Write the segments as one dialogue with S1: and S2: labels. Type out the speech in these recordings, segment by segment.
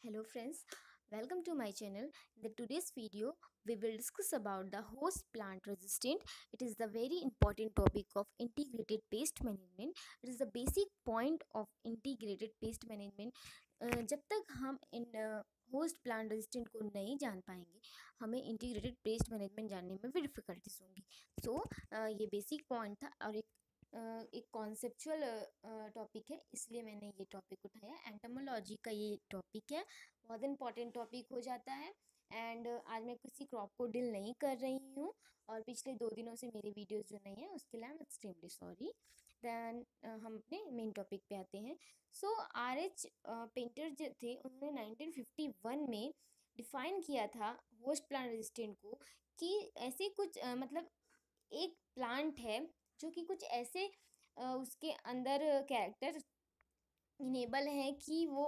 S1: Hello friends, welcome to my channel. In the today's video, we will discuss about the host plant resistant. It is the very important topic of integrated pest management. It is the basic point of integrated pest management. जब तक हम इन host plant resistant को नहीं जान पाएंगे हमें integrated pest management जानने में भी डिफ़िकल्टीज होंगी. ये बेसिक पॉइंट था और एक कॉन्सेप्चुअल टॉपिक है, इसलिए मैंने ये टॉपिक उठाया. एंटोमोलॉजी का ये टॉपिक है, बहुत इंपॉर्टेंट टॉपिक हो जाता है. एंड आज मैं किसी क्रॉप को डील नहीं कर रही हूँ और पिछले 2 दिनों से मेरी वीडियोस जो नहीं है उसके लिए I am extremely sorry. Then हम अपने मेन टॉपिक पे आते हैं. सो आर.एच. पेंटर जो थे उन्होंने 1951 में डिफाइन किया था होस्ट प्लांट रेजिस्टेंट को कि ऐसे कुछ मतलब एक प्लांट है जो कि कुछ ऐसे उसके अंदर कैरेक्टर इनेबल हैं कि वो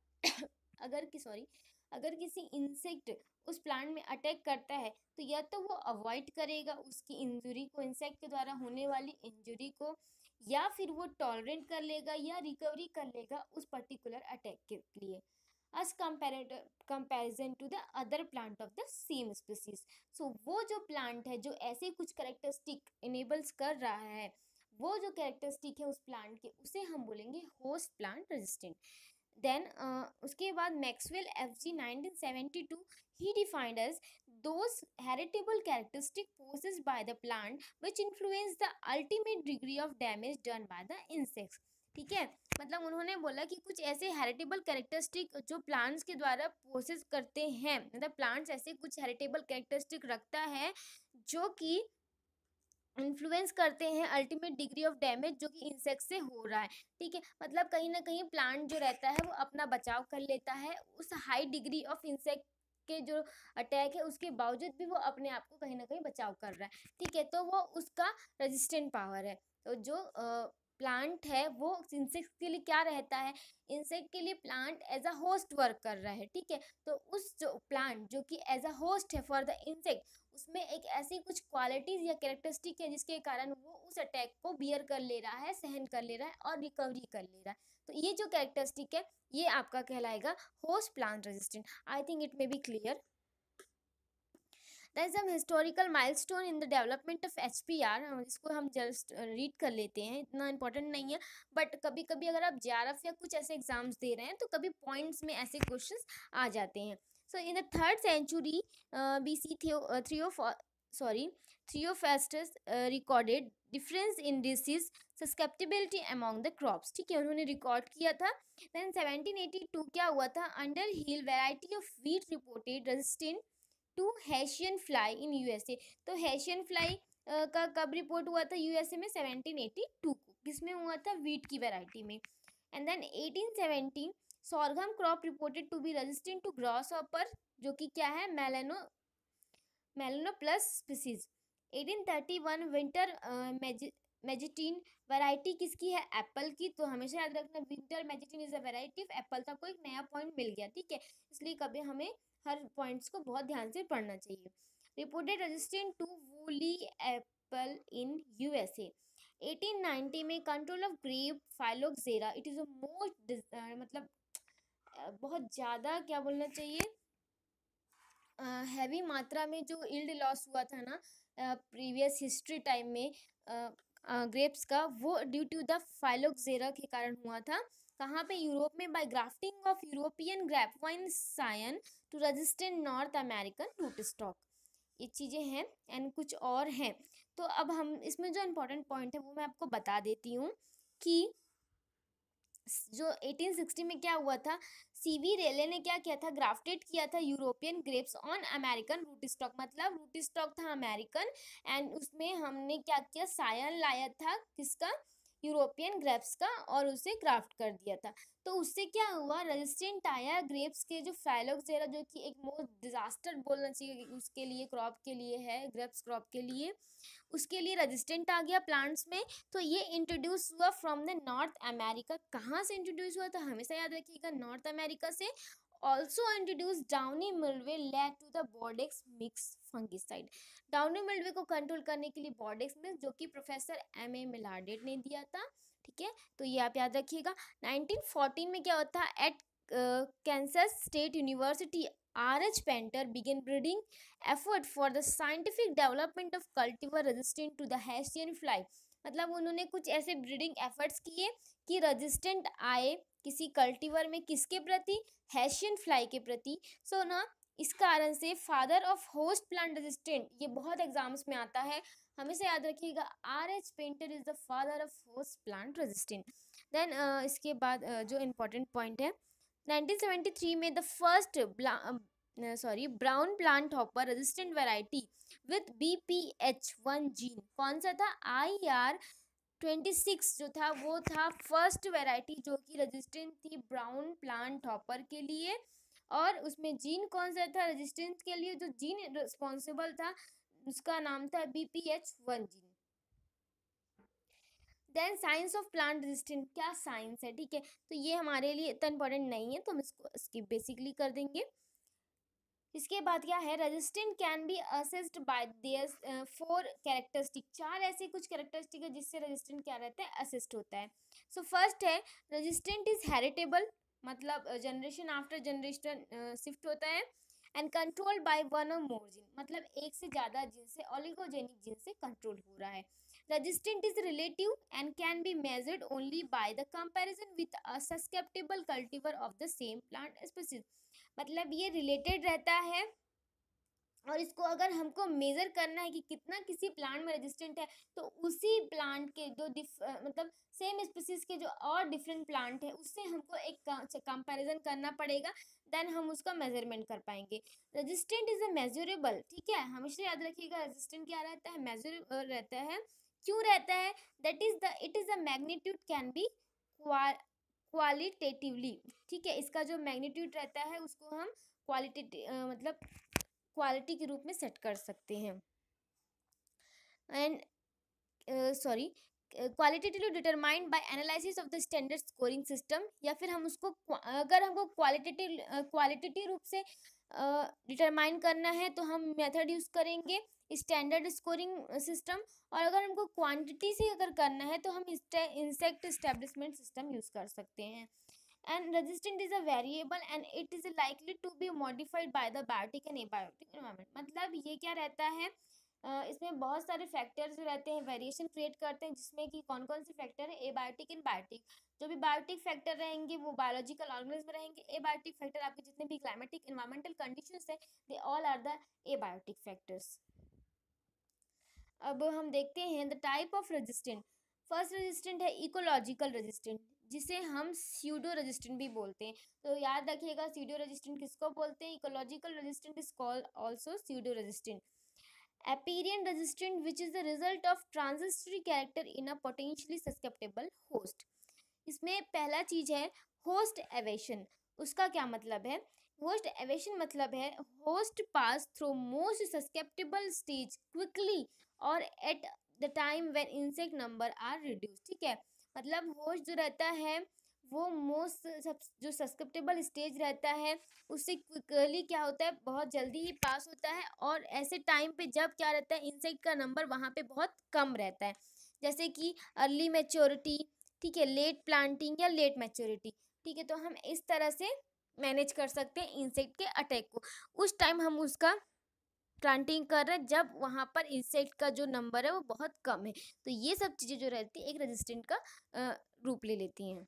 S1: अगर किसी इंसेक्ट उस प्लांट में अटैक करता है तो या तो वो अवॉइड करेगा उसकी इंजरी को, इंसेक्ट के द्वारा होने वाली इंजरी को, या फिर वो टॉलरेट कर लेगा या रिकवरी कर लेगा उस पर्टिकुलर अटैक के लिए as comparison to the other plant of the same species. So वो जो प्लांट है जो ऐसे कुछ कैरेक्टरिस्टिक इनेबल्स कर रहा है, वो जो कैरेक्टरिस्टिक है उस प्लांट के उसे हम बोलेंगे होस्ट प्लांट रेजिस्टेंट. देन उसके बाद Maxwell FG 1972 he defined as those heritable characteristic possessed by the plant which influence the ultimate degree of damage done by the insects. ठीक है, मतलब उन्होंने बोला कि कुछ ऐसे हेरिटेबल कैरेक्टरिस्टिक जो प्लांट्स के द्वारा प्रोसेस करते हैं, मतलब प्लांट्स ऐसे कुछ हेरिटेबल कैरेक्टरिस्टिक रखता है जो कि इन्फ्लुएंस करते हैं अल्टीमेट डिग्री ऑफ डैमेज जो कि इंसेक्ट से हो रहा है. ठीक है, मतलब कहीं ना कहीं प्लांट जो रहता है वो अपना बचाव कर लेता है उस हाई डिग्री ऑफ इंसेक्ट के जो अटैक है उसके बावजूद भी वो अपने आप को कहीं ना कहीं बचाव कर रहा है. ठीक है, तो वो उसका रेजिस्टेंट पावर है. तो जो प्लांट है वो इंसेक्ट के लिए क्या रहता है, इंसेक्ट के लिए plant as a host work कर रहा है. ठीक है, तो उस जो प्लांट जो कि एज अ होस्ट है फॉर द इंसेक्ट उसमें एक ऐसी कुछ क्वालिटीज या कैरेक्टरिस्टिक है जिसके कारण वो उस अटैक को बियर कर ले रहा है, सहन कर ले रहा है और रिकवरी कर ले रहा है. तो ये जो कैरेक्टरिस्टिक है ये आपका कहलाएगा host plant resistant. I think it may be clear. There is some historical milestone in the development of HPR. इसको हम जस्ट रीड कर लेते हैं, इतना इंपॉर्टेंट नहीं है, बट कभी कभी अगर आप JRF या कुछ ऐसे एग्जाम्स दे रहे हैं तो कभी पॉइंट्स में ऐसे क्वेश्चंस आ जाते हैं. So in the 3rd century BC Theophrastus recorded difference in disease susceptibility among the crops. ठीक है, उन्होंने रिकॉर्ड किया था. देन 1782 क्या हुआ था, Underhill variety of wheat reported resistant to Hessian fly in USA. तो हेशियन फ्लाई का कब रिपोर्ट हुआ था USA में, 1782 को. किसमें हुआ था, वीट की वैरायटी में. And then 1870 sorghum crop reported to be resistant to grasshopper जो कि क्या है, Melanoplus species. 1831 Winter Majetin variety किसकी है, एप्पल की. तो हमेशा याद रखना Winter Majetin is a variety of apple. था कोई नया पॉइंट मिल गया. ठीक है, इसलिए कभी हमें हर पॉइंट्स को बहुत ध्यान से पढ़ना चाहिए. Reported resistant to woolly apple in USA. 1890 में control of grape phylloxera. It is a most मतलब बहुत ज़्यादा क्या बोलना चाहिए, हैवी मात्रा में जो यील्ड लॉस हुआ था ना प्रीवियस हिस्ट्री टाइम में ग्रेप्स का, वो ड्यू टू द फाइलोक्सेरा के कारण हुआ था. कहाँ पे, यूरोप में, by grafting of European grapevine scion to resistant North American rootstock. ये चीज़ें हैं एंड कुछ और हैं. तो अब हम इसमें जो इम्पोर्टेंट पॉइंट है वो मैं आपको बता देती हूँ कि जो 1860 में क्या हुआ था, CV रेले ने क्या किया था, ग्राफ्टेड किया था European grapes on American rootstock. मतलब रूट स्टॉक था अमेरिकन एंड उसमें हमने क्या किया, सायन लाया था किसका, यूरोपियन ग्रेप्स का, और उसे ग्राफ्ट कर दिया था. तो उससे क्या हुआ, रेजिस्टेंट आया ग्रेप्स के जो फाइलोक्सेरा जो कि एक मोस्ट डिजास्टर बोलना चाहिए उसके लिए, क्रॉप के लिए है, ग्रेप्स क्रॉप के लिए, उसके लिए रेजिस्टेंट आ गया प्लांट्स में. तो ये इंट्रोड्यूस हुआ फ्रॉम द नॉर्थ अमेरिका. कहाँ से इंट्रोड्यूस हुआ था, हमेशा याद रखिएगा, नॉर्थ अमेरिका से. Also introduce downy mildew led to the Bordeaux mix fungicide. Downy mildew को कंट्रोल करने के लिए बॉर्डेक्स मिक्स जो कि प्रोफेसर M.A. मिलार्डेट ने दिया था. ठीक है, तो ये आप याद रखिएगा. 1914 में क्या होता है, at Kansas State University R.H. Painter began breeding effort for the scientific development of cultivar resistant to the Hessian fly. मतलब उन्होंने कुछ ऐसे ब्रीडिंग एफर्ट्स किए कि रेजिस्टेंट आए किसी कल्टीवर में, किसके प्रति, हैशियन फ्लाई के प्रति. सो ना इस कारण से father of host plant resistant, ये बहुत एग्जाम्स में आता है, हमेशा याद रखिएगा, R.H. Painter is the father of host plant resistant. Then इसके बाद जो इम्पोर्टेंट पॉइंट है, 1973 में the first brown planthopper resistant variety with BPH1 gene, कौन सा था, IR26 जो था, वो था फर्स्ट वैरायटी जो कि रेजिस्टेंट थी ब्राउन प्लांट हॉपर के लिए. और उसमें जीन कौन सा था रेजिस्टेंस के लिए, जो जीन रिस्पॉन्सिबल था उसका नाम था BPH1 gene. Then science of plant resistant, क्या साइंस है, ठीक है, तो ये हमारे लिए इतना इंपॉर्टेंट नहीं है तो हम इसको स्किप बेसिकली कर देंगे. इसके बाद क्या है, resistant can be assessed by their 4 characteristic, 4 ऐसे कुछ कैरेक्टरिस्टिक है जिससे रेजिस्टेंट क्या रहता है, असिस्ट होता है. सो फर्स्ट है रेजिस्टेंट इज हेरिटेबल, मतलब जनरेशन आफ्टर जनरेशन शिफ्ट होता है. एंड कंट्रोल्ड बाय वन और मोर जीन, मतलब एक से ज़्यादा जीन से, ऑलिगोजेनिक जीन से कंट्रोल हो रहा है. Resistant is relative and can be measured only by the comparison with a susceptible cultivar of the same plant species. मतलब ये रिलेटेड रहता है और इसको अगर हमको मेजर करना है कि कितना किसी प्लांट में रेजिस्टेंट है, तो उसी प्लांट के जो मतलब सेम स्पीसीज के जो और डिफरेंट प्लांट है उससे हमको एक कंपैरिजन करना पड़ेगा, देन हम उसका मेजरमेंट कर पाएंगे. रेजिस्टेंट इज अ मेजरेबल, ठीक है, हमेशा याद रखिएगा रेजिस्टेंट क्या रहता है, मेजरेबल रहता है. क्यों रहता है, that is the it is a magnitude can be qualitatively, ठीक है, इसका जो मैग्नीट्यूड रहता है उसको हम मतलब क्वालिटी के रूप में सेट कर सकते हैं. And qualitatively determined by analysis of the standard scoring system, या फिर हम उसको अगर हमको क्वालिटेटिव रूप से डिटरमाइन करना है तो हम मेथड यूज करेंगे स्टैंडर्ड स्कोरिंग सिस्टम, और अगर हमको क्वांटिटी से अगर करना है तो हम इंसेक्ट एस्टेब्लिशमेंट सिस्टम यूज कर सकते हैं. And resistant is a variable and it is likely to be modified by the biotic and abiotic environment. मतलब ये क्या रहता है, इसमें बहुत सारे फैक्टर्स रहते हैं, वेरिएशन क्रिएट करते हैं, जिसमें कि कौन कौन से फैक्टर है, एबायोटिक एंड बायोटिक. जो भी बायोटिक फैक्टर रहेंगे वो बायोलॉजिकल ऑर्गेनिज्म रहेंगे. एबायोटिक फैक्टर आपके जितने भी क्लाइमेटिक एनवायरमेंटल कंडीशंस है, they all are the abiotic factors. अब हम देखते हैं the type of resistant. First resistant है इकोलॉजिकल रेजिस्टेंट, जिसे हम स्यूडो रेजिस्टेंट भी बोलते हैं. तो याद रखिएगा स्यूडो रेजिस्टेंट किसको बोलते हैं, ecological resistant is called also pseudo resistant. Apparent resistant which is the result of transitory character in a potentially susceptible host. इसमें पहला चीज है होस्ट एवेशन. उसका क्या मतलब है, होस्ट एवेशन मतलब है host pass through most susceptible stage quickly और at the time when insect number are reduce, ठीक है, मतलब होस्ट जो रहता है वो मोस्ट जो सस्केप्टेबल स्टेज रहता है उससे क्विकली क्या होता है, बहुत जल्दी ही पास होता है, और ऐसे टाइम पे जब क्या रहता है इंसेक्ट का नंबर वहाँ पे बहुत कम रहता है, जैसे कि अर्ली मैच्योरिटी, ठीक है, लेट प्लांटिंग या लेट मैच्योरिटी, ठीक है. तो हम इस तरह से मैनेज कर सकते हैं इंसेक्ट के अटैक को. उस टाइम हम उसका प्लांटिंग कर रहे हैं जब वहाँ पर इंसेक्ट का जो नंबर है वो बहुत कम है. तो ये सब चीज़ें जो रहती है एक रेजिस्टेंट का रूप ले लेती हैं.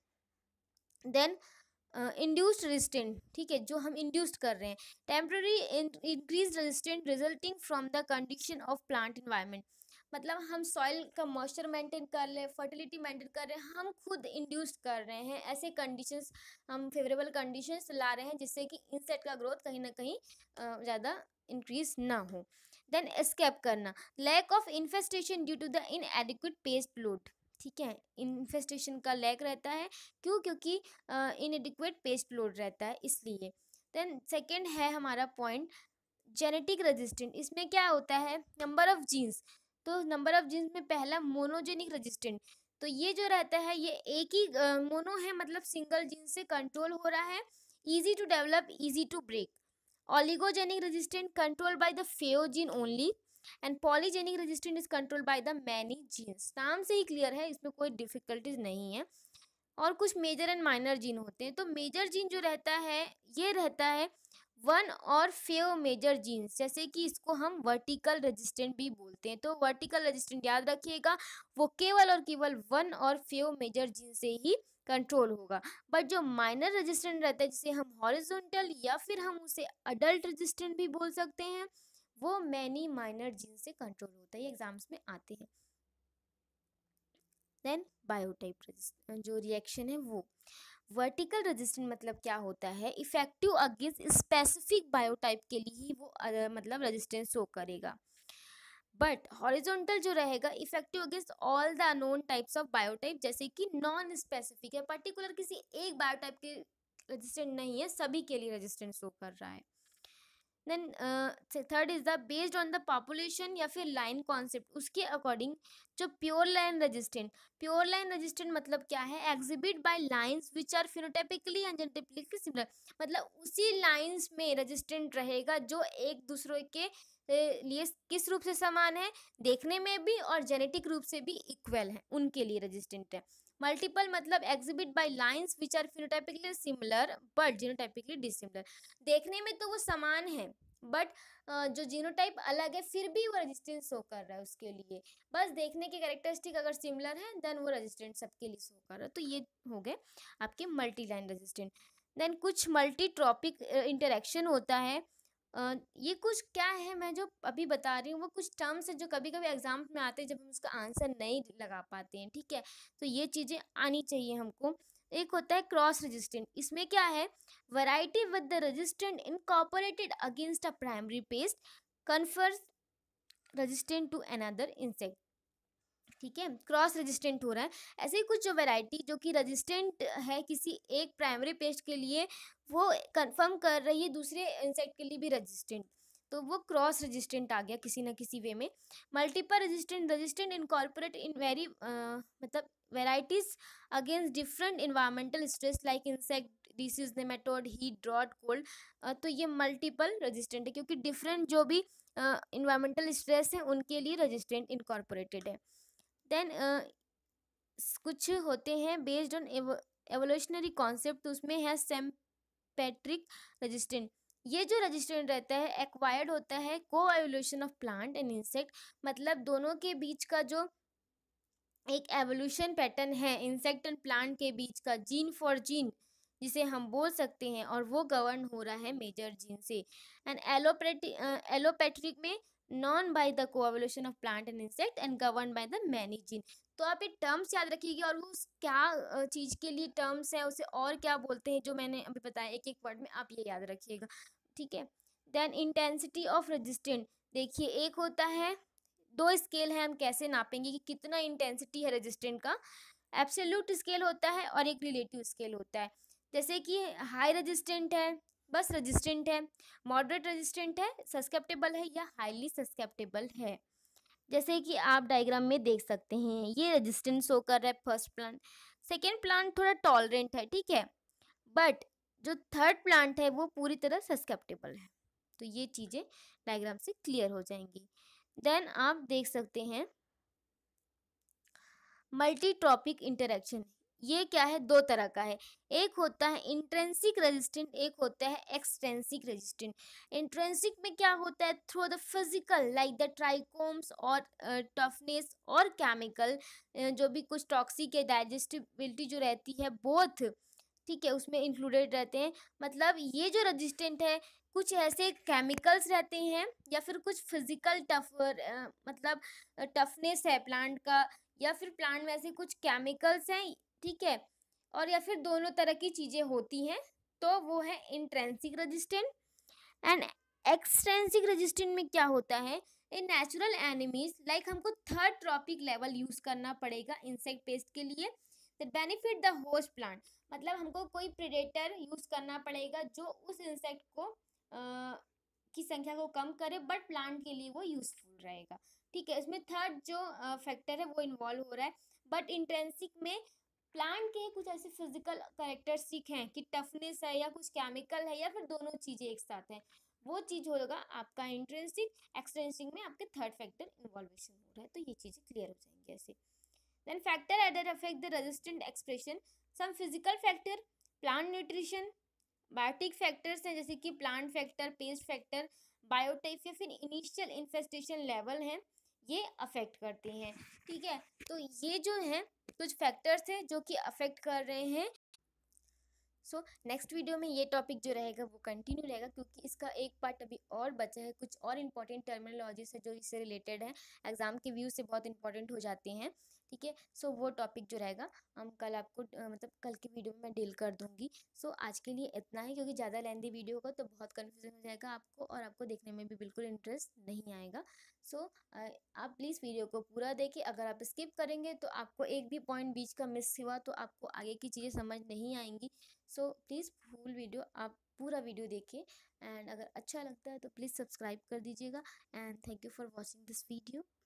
S1: देन इंड्यूस्ड रेजिस्टेंट, ठीक है, जो हम इंड्यूस्ड कर रहे हैं. Temporary increase resistant resulting from the condition of plant environment, मतलब हम सॉइल का मॉइस्चर मेंटेन कर रहे हैं, फर्टिलिटी मेंटेन कर रहे हैं, हम खुद इंड्यूस कर रहे हैं ऐसे कंडीशंस, हम फेवरेबल कंडीशंस ला रहे हैं जिससे कि इंसेक्ट का ग्रोथ कहीं ना कहीं ज़्यादा इंक्रीज ना हो. देन एस्केप करना, lack of infestation due to the inadequate pest load, ठीक है, इन्फेस्टेशन का लैक रहता है, क्यों, क्योंकि इनएडिक्वेट पेस्ट लोड रहता है इसलिए. देन सेकेंड है हमारा पॉइंट जेनेटिक रेजिस्टेंट. इसमें क्या होता है, नंबर ऑफ जीन्स. तो नंबर ऑफ जीन्स में पहला मोनोजेनिक रेजिस्टेंट, तो ये जो रहता है ये एक ही मोनो है, मतलब सिंगल जीन से कंट्रोल हो रहा है, easy to develop, easy to break. Oligogenic resistant control by the few gene only, and polygenic resistant is control by the many genes. नाम से ही क्लियर है, इसमें कोई डिफिकल्टीज नहीं है. और कुछ मेजर एंड माइनर जीन होते हैं। तो मेजर जीन जो रहता है ये रहता है वन और फेव मेजर जीन्स, जैसे कि इसको हम वर्टिकल रेजिस्टेंट भी बोलते हैं। तो वर्टिकल रेजिस्टेंट याद रखिएगा, वो केवल और केवल वन और फेव मेजर जीन से ही कंट्रोल होगा। बट जो माइनर रेजिस्टेंट रहता है, जिसे हम हॉरिजॉन्टल या फिर हम उसे अडल्ट रेजिस्टेंट भी बोल सकते हैं, वो मैनी माइनर जीन से कंट्रोल होता है। ये एग्जाम्स में आते हैं। देन बायोटाइप जो रिएक्शन है वो वर्टिकल रेजिस्टेंट मतलब क्या होता है, इफेक्टिव अगेंस्ट स्पेसिफिक बायोटाइप के लिए ही वो मतलब रेजिस्टेंस शो करेगा। बट हॉरिजॉन्टल जो रहेगा effective against all the known types of biotype, जैसे कि नॉन स्पेसिफिक है, पर्टिकुलर किसी एक बायोटाइप के रेजिस्टेंट नहीं है, सभी के लिए रेजिस्टेंस शो कर रहा है। Then third is the based on the population या फिर लाइन कॉन्सेप्ट, उसके अकॉर्डिंग जो प्योर लाइन रेजिस्टेंट मतलब क्या है, exhibit by lines which are phenotypically and genetically similar, मतलब उसी लाइंस में रेजिस्टेंट रहेगा जो एक दूसरे के लिए किस रूप से समान है, देखने में भी और जेनेटिक रूप से भी इक्वल है, उनके लिए रेजिस्टेंट है। मल्टीपल मतलब exhibit by lines which are phenotypically similar but genotypically dissimilar, देखने में तो वो समान है बट जो जीनोटाइप अलग है फिर भी वो रेजिस्टेंस शो कर रहा है उसके लिए, बस देखने के कैरेक्टरिस्टिक अगर सिमिलर है देन वो रेजिस्टेंट सबके लिए शो कर रहा है। तो ये हो गए आपके मल्टी लाइन रेजिस्टेंट। देन कुछ मल्टी ट्रॉपिक इंटरेक्शन होता है। ये कुछ क्या है, मैं जो अभी बता रही हूँ वो कुछ टर्म्स है जो कभी कभी एग्जाम में आते हैं जब हम उसका आंसर नहीं लगा पाते हैं, ठीक है। तो ये चीज़ें आनी चाहिए हमको। एक होता है क्रॉस रेजिस्टेंट, इसमें क्या है, variety with the resistant incorporated against a primary pest confers resistant to another insect, ठीक है। क्रॉस रेजिस्टेंट हो रहा है, ऐसे ही कुछ जो वैरायटी जो कि रेजिस्टेंट है किसी एक प्राइमरी पेस्ट के लिए, वो कंफर्म कर रही है दूसरे इंसेक्ट के लिए भी रेजिस्टेंट, तो वो क्रॉस रेजिस्टेंट आ गया किसी ना किसी वे में। Multiple resistant incorporate in very मतलब varieties against different environmental stress like insect disease nematode heat drought cold, तो ये मल्टीपल रेजिस्टेंट है क्योंकि डिफरेंट जो भी इन्वायरमेंटल स्ट्रेस है उनके लिए रेजिस्टेंट इनकॉर्पोरेटेड है। देन कुछ होते हैं बेस्ड ऑन एवोल्यूशनरी कॉन्सेप्ट, उसमें है सेम्पेट्रिक रेजिस्टेंट, ये जो रेजिस्टेंट रहता है एक्वायर्ड होता है को evolution of plant and insect, मतलब दोनों के बीच का जो एक एवोल्यूशन पैटर्न है इंसेक्ट एंड प्लांट के बीच का, जीन फॉर जीन जिसे हम बोल सकते हैं, और वो गवर्न हो रहा है मेजर जीन से। एंड एलोपैट्रिक में known by the coevolution of plant and insect and govern by the many gene. तो आप ये टर्म्स याद रखिएगा, और वो क्या चीज़ के लिए टर्म्स है, उसे और क्या बोलते हैं जो मैंने अभी बताया एक एक वर्ड में, आप ये याद रखिएगा, ठीक है। देन इंटेंसिटी ऑफ रेजिस्टेंट, देखिए एक होता है, दो स्केल है, हम कैसे नापेंगे कि कितना इंटेंसिटी है रेजिस्टेंट का, एब्सोल्यूट स्केल होता है और एक रिलेटिव स्केल होता है। जैसे कि हाई रेजिस्टेंट है बस रेजिस्टेंट है, मॉडरेट रेजिस्टेंट है सस्केप्टेबल है, या हाईली सस्केप्टेबल है। जैसे कि आप डायग्राम में देख सकते हैं ये रेजिस्टेंस शो कर रहा है फर्स्ट प्लांट, सेकेंड प्लांट थोड़ा टॉलरेंट है, ठीक है, बट जो थर्ड प्लांट है वो पूरी तरह सस्केप्टेबल है। तो ये चीज़ें डायग्राम से क्लियर हो जाएंगी। देन आप देख सकते हैं मल्टी ट्रॉपिक इंटरेक्शन, ये क्या है, दो तरह का है, एक होता है इंट्रेंसिक रेजिस्टेंट, एक होता है एक्सट्रेंसिक रेजिस्टेंट। इंट्रेंसिक में क्या होता है, through the physical like the trichomes और टफनेस और केमिकल, जो भी कुछ टॉक्सिक है डाइजेस्टिबिलिटी जो रहती है बोथ, ठीक है, उसमें इंक्लूडेड रहते हैं। मतलब ये जो रेजिस्टेंट है कुछ ऐसे केमिकल्स रहते हैं या फिर कुछ फिजिकल मतलब टफनेस है प्लांट का, या फिर प्लांट में ऐसे कुछ केमिकल्स हैं, ठीक है, और या फिर दोनों तरह की चीज़ें होती हैं, तो वो है intrinsic resistant. And extrinsic resistant में क्या होता है, इन नेचुरल एनिमीज लाइक हमको थर्ड ट्रॉपिक लेवल यूज करना पड़ेगा इंसेक्ट पेस्ट के लिए, that benefit the host plant, मतलब हमको कोई प्रेडेटर यूज करना पड़ेगा जो उस इंसेक्ट को की संख्या को कम करे बट प्लांट के लिए वो यूजफुल रहेगा, ठीक है। इसमें थर्ड जो फैक्टर है वो इन्वॉल्व हो रहा है। बट इंट्रेंसिक में प्लांट के कुछ ऐसे फिजिकल कैरेक्टरिस्टिक हैं कि टफनेस है या कुछ केमिकल है या फिर दोनों चीज़ें एक साथ हैं, वो चीज़ होगा आपका इंट्रेंसिक। एक्सट्रेंसिक में आपके थर्ड फैक्टर इन्वॉल्वेशन हो रहा है, तो ये चीज़ें क्लियर हो जाएंगी ऐसे। Then factor that affect the resistant expression, some physical factor, plant nutrition, biotic factors हैं जैसे कि plant factor, pest factor, biotype या फिर इनिशियल इन्फेस्टेशन लेवल हैं, ये अफेक्ट करते हैं। ठीक है, तो ये जो है कुछ फैक्टर्स हैं जो कि अफेक्ट कर रहे हैं। सो नेक्स्ट वीडियो में ये टॉपिक जो रहेगा वो कंटिन्यू रहेगा, क्योंकि इसका एक पार्ट अभी और बचा है, कुछ और इंपॉर्टेंट टर्मिनोलॉजीज है जो इससे रिलेटेड है, एग्जाम के व्यू से बहुत इंपॉर्टेंट हो जाते हैं। ठीक है, सो वो टॉपिक जो रहेगा हम कल आपको मतलब कल की वीडियो में मैं डील कर दूंगी। सो आज के लिए इतना ही, क्योंकि ज़्यादा लेंदी वीडियो होगा तो बहुत कन्फ्यूजन हो जाएगा आपको और आपको देखने में भी बिल्कुल इंटरेस्ट नहीं आएगा। सो आप प्लीज़ वीडियो को पूरा देखिए, अगर आप स्किप करेंगे तो आपको एक भी पॉइंट बीच का मिस हुआ तो आपको आगे की चीज़ें समझ नहीं आएंगी। सो प्लीज़ फुल वीडियो आप पूरा वीडियो देखिए, एंड अगर अच्छा लगता है तो प्लीज़ सब्सक्राइब कर दीजिएगा। And thank you for watching this video.